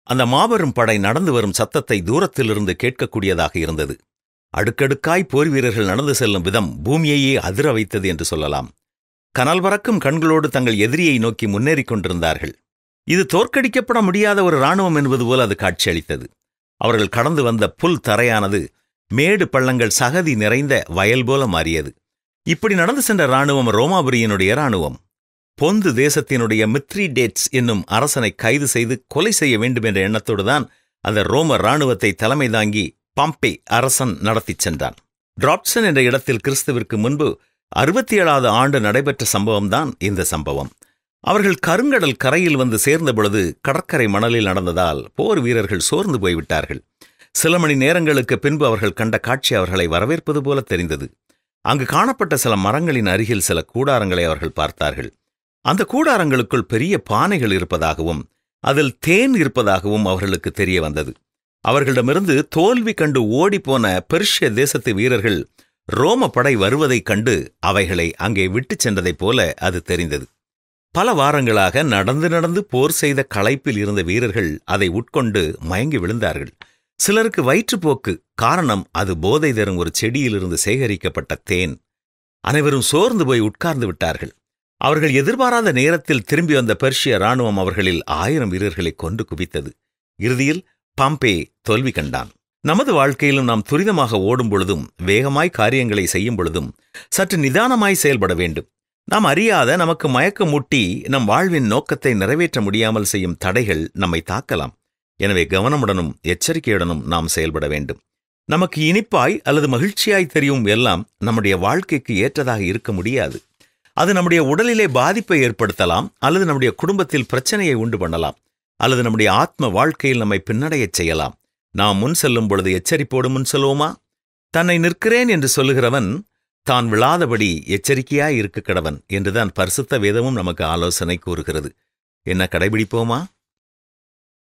அந்த மாபெரும் படை நடந்து வரும் சத்தத்தை தூரத்திலிருந்து கேட்கக்கூடியதாக இருந்தது. அடுக்கடுக்காய் போர் வீரர்கள் நடந்து செல்லும் விதம் பூமியையே அதிர வைத்தது என்று சொல்லலாம். கனல் பறக்கும் கண்களோடு தங்கள் எதிரியை நோக்கி முன்னேறிக் கொண்டிருந்தார்கள். இது தோற்கடிக்கப்பட முடியாத ஒரு இராணுவம் என்பது போல அது காட்சியளித்தது. அவர்கள் கடந்து வந்த புல் தரையானது மேடு பள்ளங்கள் சகதி நிறைந்த வயல் போல மாறியது. இப்படி நடந்து சென்ற இராணுவம் ரோமாபுரியினுடைய இராணுவம். பொந்து தேசத்தினுடைய மித்ரிடேட்ஸ் என்னும் அரசனை கைது செய்து கொலை செய்ய வேண்டும் என்ற எண்ணத்தோடுதான் அந்த ரோம இராணுவத்தை தலைமை தாங்கி பாம்பே அரசன் நடத்திச் சென்றான். டிராப்சன் என்ற இடத்தில் கிறிஸ்துவிற்கு முன்பு 67வது ஆண்டு நடைபெற்ற சம்பவம்தான் இந்த சம்பவம். அவர்கள் கருங்கடல் கரையில் வந்து சேர்ந்த பொழுது கடற்கரை மணலில் நடந்ததால் போர் வீரர்கள் சோர்ந்து போய்விட்டார்கள். சில மணி நேரங்களுக்கு பின்பு அவர்கள் கண்ட காட்சி அவர்களை வரவேற்பது போல தெரிந்தது. அங்கு காணப்பட்ட சில மரங்களின் அருகில் சில கூடாரங்களை அவர்கள் பார்த்தார்கள். அந்த கூடாரங்களுக்குள் பெரிய பானைகள் இருப்பதாகவும் அதில் தேன் இருப்பதாகவும் அவர்களுக்கு தெரிய வந்தது. அவர்களிடமிருந்து தோல்வி கண்டு ஓடிப்போன பெர்ஷிய தேசத்து வீரர்கள் ரோம படை வருவதைக் கண்டு அவைகளை அங்கே விட்டுச் சென்றதைப் போல அது தெரிந்தது. பல வாரங்களாக நடந்து நடந்து போர் செய்த களைப்பில் இருந்த வீரர்கள் அதை உட்கொண்டு மயங்கி விழுந்தார்கள். சிலருக்கு வயிற்றுப்போக்கு. காரணம், அது போதை தரும் ஒரு செடியிலிருந்து சேகரிக்கப்பட்ட தேன். அனைவரும் சோர்ந்து போய் உட்கார்ந்து விட்டார்கள். அவர்கள் எதிர்பாராத நேரத்தில் திரும்பி வந்த பெர்ஷிய இராணுவம் அவர்களில் 1000 வீரர்களை கொண்டு குவித்தது. இறுதியில் பாம்பே தோல்வி கண்டான். நமது வாழ்க்கையிலும் நாம் துரிதமாக ஓடும் பொழுதும் வேகமாய் காரியங்களை செய்யும் பொழுதும் சற்று நிதானமாய் செயல்பட வேண்டும். நாம் அறியாத, நமக்கு மயக்கமூட்டி நம் வாழ்வின் நோக்கத்தை நிறைவேற்ற முடியாமல் செய்யும் தடைகள் நம்மை தாக்கலாம். எனவே கவனமுடனும் எச்சரிக்கையுடனும் நாம் செயல்பட வேண்டும். நமக்கு இனிப்பாய் அல்லது மகிழ்ச்சியாய் தெரியும் எல்லாம் நம்முடைய வாழ்க்கைக்கு ஏற்றதாக இருக்க முடியாது. அது நம்முடைய உடலிலே பாதிப்பை ஏற்படுத்தலாம், அல்லது நம்முடைய குடும்பத்தில் பிரச்சனையை உண்டு பண்ணலாம், அல்லது நம்முடைய ஆத்ம வாழ்க்கையில் நம்மை பின்னடையச் செய்யலாம். நாம் முன் செல்லும் பொழுது எச்சரிப்போடு முன் செல்வோமா? தன்னை நிற்கிறேன் என்று சொல்லுகிறவன் தான் விழாதபடி எச்சரிக்கையாய் இருக்க கடவன் என்றுதான் பரிசுத்த வேதமும் நமக்கு ஆலோசனை கூறுகிறது. என்ன, கடைபிடிப்போமா?